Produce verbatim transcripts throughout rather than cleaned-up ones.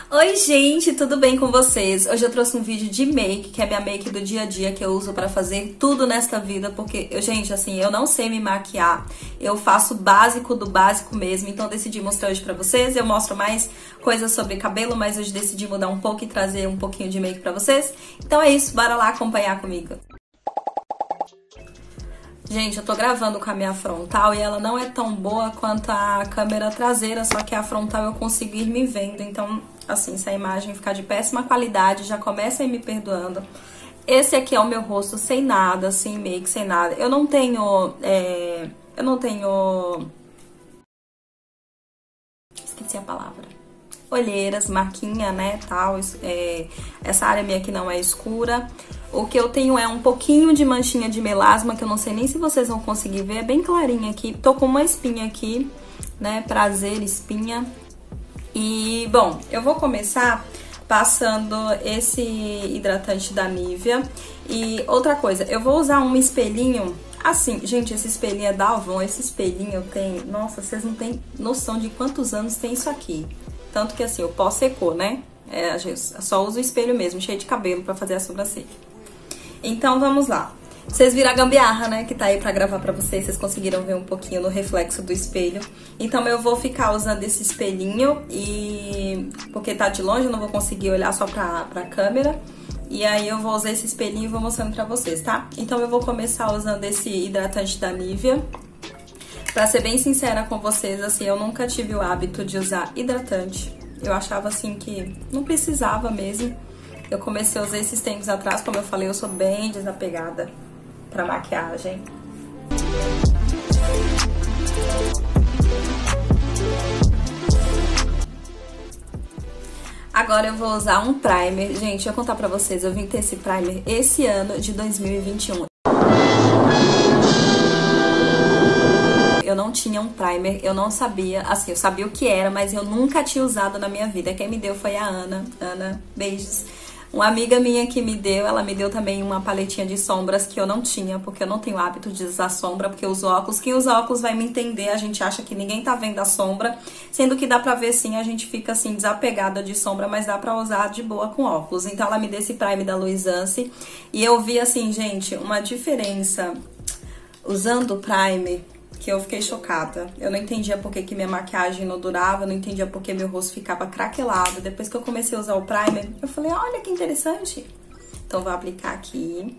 Oi gente, tudo bem com vocês? Hoje eu trouxe um vídeo de make, que é minha make do dia a dia, que eu uso pra fazer tudo nesta vida, porque, eu, gente, assim, eu não sei me maquiar, eu faço o básico do básico mesmo, então eu decidi mostrar hoje pra vocês. Eu mostro mais coisas sobre cabelo, mas hoje decidi mudar um pouco e trazer um pouquinho de make pra vocês. Então é isso, bora lá acompanhar comigo. Gente, eu tô gravando com a minha frontal e ela não é tão boa quanto a câmera traseira, só que a frontal eu consigo ir me vendo, então, assim, se a imagem ficar de péssima qualidade, já começa aí me perdoando. Esse aqui é o meu rosto sem nada, sem make, sem nada. Eu não tenho, é... eu não tenho... Esqueci a palavra. Olheiras, marquinha, né, tal, é... essa área minha aqui não é escura. O que eu tenho é um pouquinho de manchinha de melasma, que eu não sei nem se vocês vão conseguir ver, é bem clarinha aqui. Tô com uma espinha aqui, né, prazer, espinha. E, bom, eu vou começar passando esse hidratante da Nivea. E outra coisa, eu vou usar um espelhinho, assim, gente, esse espelhinho é da Avon, esse espelhinho tem, nossa, vocês não têm noção de quantos anos tem isso aqui. Tanto que, assim, o pó secou, né? É, a gente só usa o espelho mesmo, cheio de cabelo pra fazer a sobrancelha. Então, vamos lá. Vocês viram a gambiarra, né, que tá aí pra gravar pra vocês, vocês conseguiram ver um pouquinho no reflexo do espelho. Então, eu vou ficar usando esse espelhinho, e porque tá de longe, eu não vou conseguir olhar só pra, pra câmera. E aí, eu vou usar esse espelhinho e vou mostrando pra vocês, tá? Então, eu vou começar usando esse hidratante da Nivea. Pra ser bem sincera com vocês, assim, eu nunca tive o hábito de usar hidratante. Eu achava, assim, que não precisava mesmo. Eu comecei a usar esses tempos atrás, como eu falei, eu sou bem desapegada pra maquiagem. Agora eu vou usar um primer. Gente, deixa eu contar pra vocês, eu vim ter esse primer esse ano de dois mil e vinte e um. Eu não tinha um primer, eu não sabia, assim, eu sabia o que era, mas eu nunca tinha usado na minha vida. Quem me deu foi a Ana. Ana, beijos. Uma amiga minha que me deu, ela me deu também uma paletinha de sombras que eu não tinha, porque eu não tenho hábito de usar sombra, porque eu uso óculos. Quem usa óculos vai me entender, a gente acha que ninguém tá vendo a sombra, sendo que dá pra ver sim, a gente fica assim desapegada de sombra, mas dá pra usar de boa com óculos. Então ela me deu esse primer da Luisance e eu vi assim, gente, uma diferença usando o primer, que eu fiquei chocada. Eu não entendia por que, que minha maquiagem não durava, eu não entendia por que meu rosto ficava craquelado. Depois que eu comecei a usar o primer, eu falei, olha que interessante. Então, vou aplicar aqui.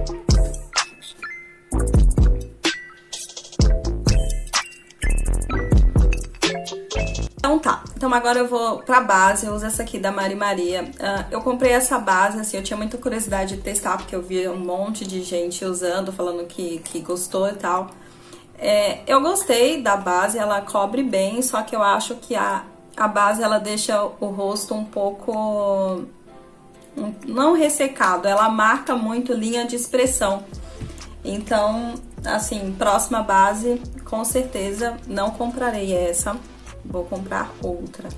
Então tá, então agora eu vou pra base, eu uso essa aqui da Mari Maria. Uh, eu comprei essa base, assim, eu tinha muita curiosidade de testar, porque eu via um monte de gente usando, falando que, que gostou e tal. É, eu gostei da base, ela cobre bem, só que eu acho que a, a base ela deixa o rosto um pouco, um, não ressecado, ela marca muito linha de expressão. Então, assim, próxima base, com certeza não comprarei essa, vou comprar outra.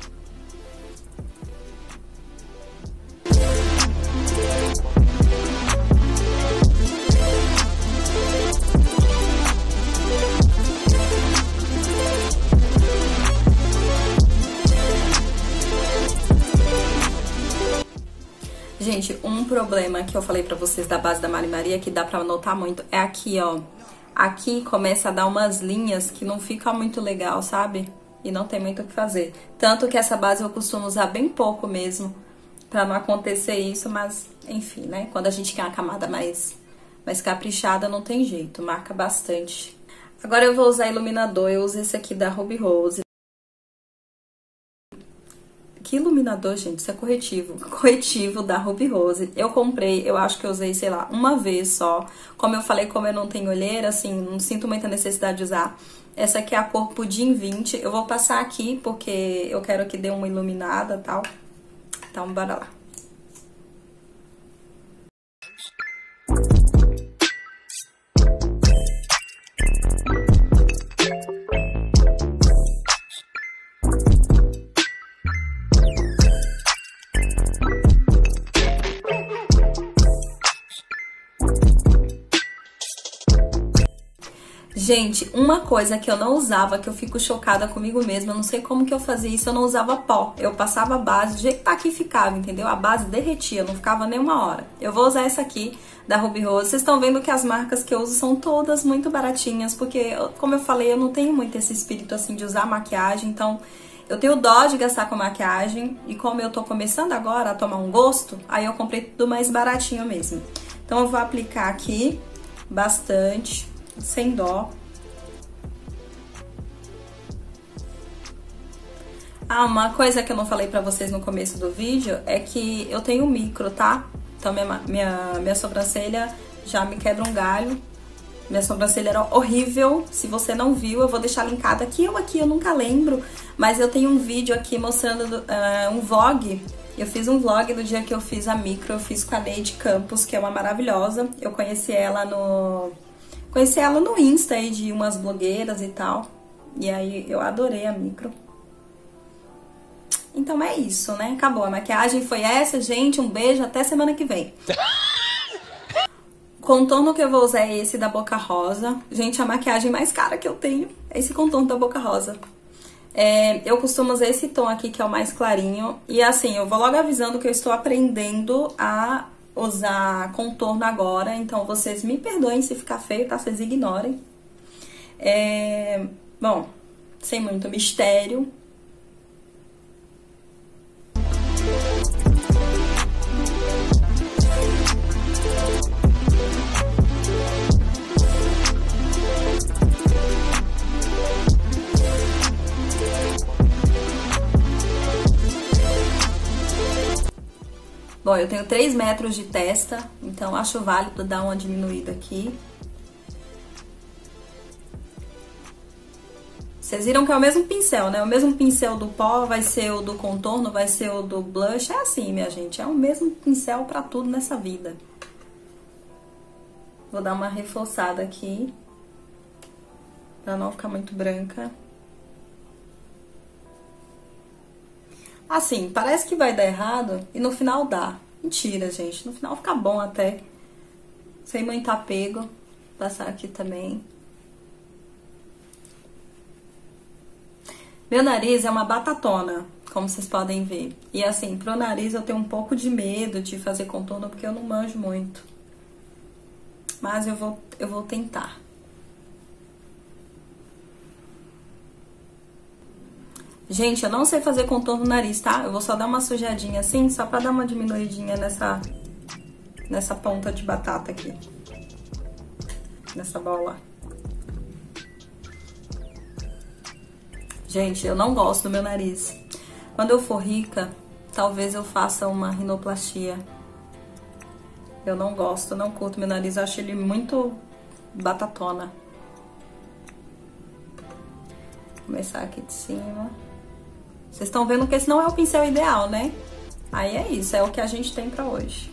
Gente, um problema que eu falei pra vocês da base da Mari Maria, que dá pra notar muito, é aqui, ó. Aqui começa a dar umas linhas que não fica muito legal, sabe? E não tem muito o que fazer. Tanto que essa base eu costumo usar bem pouco mesmo, pra não acontecer isso, mas enfim, né? Quando a gente quer uma camada mais, mais caprichada, não tem jeito, marca bastante. Agora eu vou usar iluminador, eu uso esse aqui da Ruby Rose. Que iluminador, gente, isso é corretivo. Corretivo da Ruby Rose. Eu comprei, eu acho que eu usei, sei lá, uma vez só. Como eu falei, como eu não tenho olheira, assim, não sinto muita necessidade de usar. Essa aqui é a cor Pudim vinte. Eu vou passar aqui porque eu quero que dê uma iluminada e tal. Então, bora lá. Gente, uma coisa que eu não usava, que eu fico chocada comigo mesma, eu não sei como que eu fazia isso, eu não usava pó. Eu passava a base, do jeito que tá aqui ficava, entendeu? A base derretia, não ficava nem uma hora. Eu vou usar essa aqui, da Ruby Rose. Vocês estão vendo que as marcas que eu uso são todas muito baratinhas, porque, como eu falei, eu não tenho muito esse espírito, assim, de usar maquiagem, então eu tenho dó de gastar com maquiagem, e como eu tô começando agora a tomar um gosto, aí eu comprei tudo mais baratinho mesmo. Então eu vou aplicar aqui bastante, sem dó. Ah, uma coisa que eu não falei pra vocês no começo do vídeo é que eu tenho micro, tá? Então minha, minha, minha sobrancelha já me quebra um galho. Minha sobrancelha era horrível. Se você não viu, eu vou deixar linkado aqui ou aqui, eu nunca lembro. Mas eu tenho um vídeo aqui mostrando uh, um vlog. Eu fiz um vlog do dia que eu fiz a micro. Eu fiz com a Neide Campos, que é uma maravilhosa. Eu conheci ela no... Conheci ela no Insta aí de umas blogueiras e tal. E aí eu adorei a micro. Então é isso, né? Acabou. A maquiagem foi essa, gente. Um beijo, até semana que vem. Contorno que eu vou usar é esse da Boca Rosa. Gente, a maquiagem mais cara que eu tenho é esse contorno da Boca Rosa. É, eu costumo usar esse tom aqui, que é o mais clarinho. E assim, eu vou logo avisando que eu estou aprendendo a usar contorno agora. Então vocês me perdoem se ficar feio, tá? Vocês ignorem. É, bom, sem muito mistério. Bom, eu tenho três metros de testa, então acho válido dar uma diminuída aqui. Vocês viram que é o mesmo pincel, né? O mesmo pincel do pó vai ser o do contorno, vai ser o do blush. É assim, minha gente, é o mesmo pincel pra tudo nessa vida. Vou dar uma reforçada aqui, pra não ficar muito branca. Assim, parece que vai dar errado e no final dá. Mentira, gente. No final fica bom até. Sem muito apego. Vou passar aqui também. Meu nariz é uma batatona, como vocês podem ver. E assim, pro nariz eu tenho um pouco de medo de fazer contorno porque eu não manjo muito. Mas eu vou, eu vou tentar. Gente, eu não sei fazer contorno no nariz, tá? Eu vou só dar uma sujadinha assim, só pra dar uma diminuidinha nessa, nessa ponta de batata aqui. Nessa bola. Gente, eu não gosto do meu nariz. Quando eu for rica, talvez eu faça uma rinoplastia. Eu não gosto, não curto meu nariz, eu acho ele muito batatona. Vou começar aqui de cima. Vocês estão vendo que esse não é o pincel ideal, né? Aí é isso, é o que a gente tem pra hoje.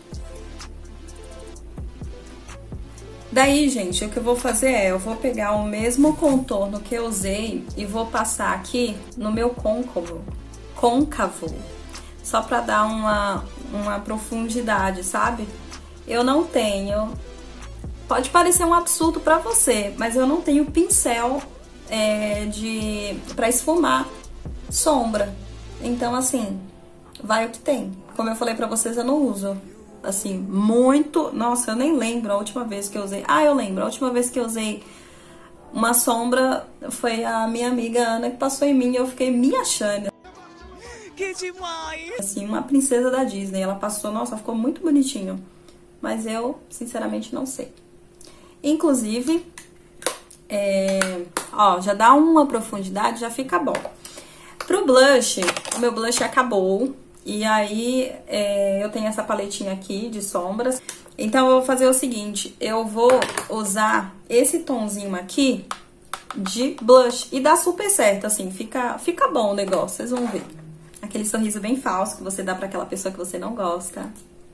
Daí, gente, o que eu vou fazer é, eu vou pegar o mesmo contorno que eu usei e vou passar aqui no meu côncavo, côncavo, só pra dar uma, uma profundidade, sabe? Eu não tenho, pode parecer um absurdo pra você, mas eu não tenho pincel é, de, pra esfumar sombra. Então, assim, vai o que tem. Como eu falei pra vocês, eu não uso, assim, muito... Nossa, eu nem lembro a última vez que eu usei... Ah, eu lembro. A última vez que eu usei uma sombra foi a minha amiga Ana que passou em mim e eu fiquei me achando. Que demais! Assim, uma princesa da Disney. Ela passou, nossa, ficou muito bonitinho. Mas eu, sinceramente, não sei. Inclusive, é... ó, já dá uma profundidade, já fica bom. Pro blush, o meu blush acabou. E aí, é, eu tenho essa paletinha aqui de sombras. Então, eu vou fazer o seguinte. Eu vou usar esse tonzinho aqui de blush. E dá super certo, assim. Fica, fica bom o negócio, vocês vão ver. Aquele sorriso bem falso que você dá pra aquela pessoa que você não gosta.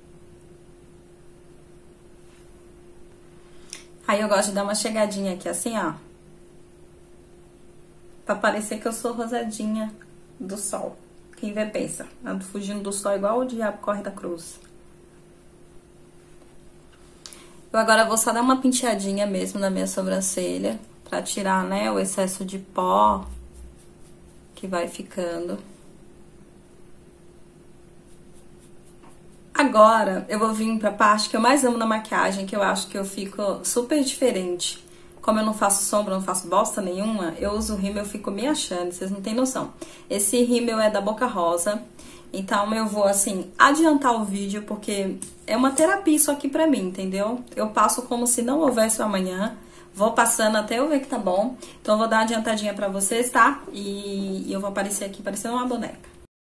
Aí, eu gosto de dar uma chegadinha aqui, assim, ó. Pra parecer que eu sou rosadinha do sol. Quem vê pensa, ando fugindo do sol igual o diabo corre da cruz. Eu agora vou só dar uma penteadinha mesmo na minha sobrancelha, pra tirar, né, o excesso de pó que vai ficando. Agora, eu vou vir pra parte que eu mais amo na maquiagem, que eu acho que eu fico super diferente. Como eu não faço sombra, não faço bosta nenhuma, eu uso o rímel, eu fico me achando, vocês não têm noção. Esse rímel é da Boca Rosa, então eu vou, assim, adiantar o vídeo, porque é uma terapia isso aqui pra mim, entendeu? Eu passo como se não houvesse amanhã, vou passando até eu ver que tá bom. Então eu vou dar uma adiantadinha pra vocês, tá? E, e eu vou aparecer aqui parecendo uma boneca.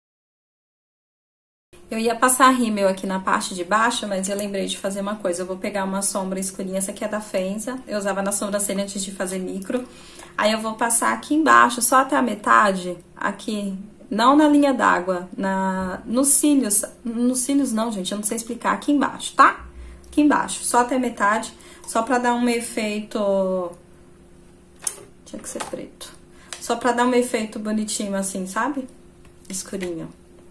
Eu ia passar rímel aqui na parte de baixo, mas eu lembrei de fazer uma coisa. Eu vou pegar uma sombra escurinha, essa aqui é da Fenza. Eu usava na sobrancelha antes de fazer micro. Aí eu vou passar aqui embaixo, só até a metade, aqui, não na linha d'água, na, nos cílios. Nos cílios não, gente, eu não sei explicar. Aqui embaixo, tá? Aqui embaixo, só até a metade, só pra dar um efeito... Tinha que ser preto. Só pra dar um efeito bonitinho assim, sabe? Escurinho.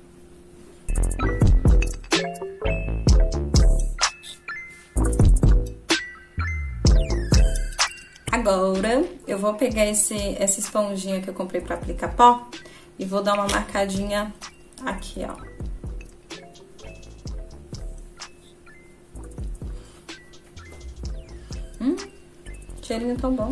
Agora, eu vou pegar esse, essa esponjinha que eu comprei pra aplicar pó e vou dar uma marcadinha aqui, ó. Hum, cheirinho tão bom.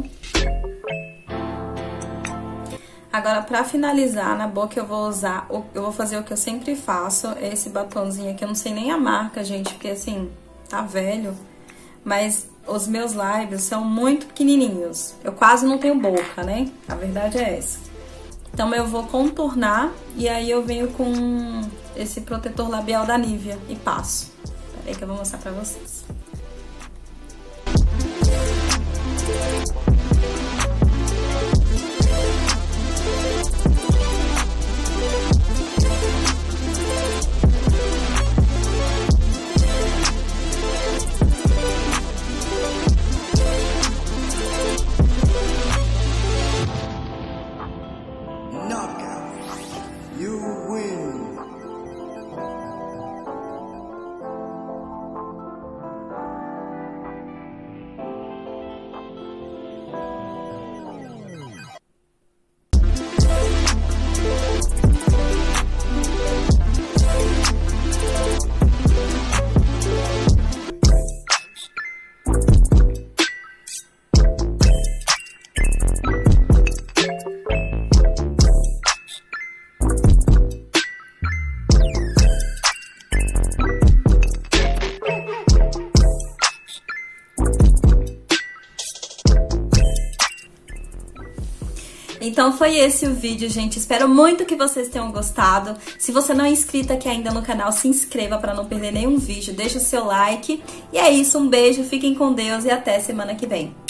Agora, pra finalizar na boca, eu vou usar, eu vou fazer o que eu sempre faço, esse batonzinho aqui, eu não sei nem a marca, gente, porque assim, tá velho, mas os meus lábios são muito pequenininhos, eu quase não tenho boca, né? A verdade é essa. Então, eu vou contornar e aí eu venho com esse protetor labial da Nivea e passo. Peraí que eu vou mostrar pra vocês. Então foi esse o vídeo, gente. Espero muito que vocês tenham gostado. Se você não é inscrito aqui ainda no canal, se inscreva para não perder nenhum vídeo. Deixa o seu like. E é isso, um beijo, fiquem com Deus e até semana que vem.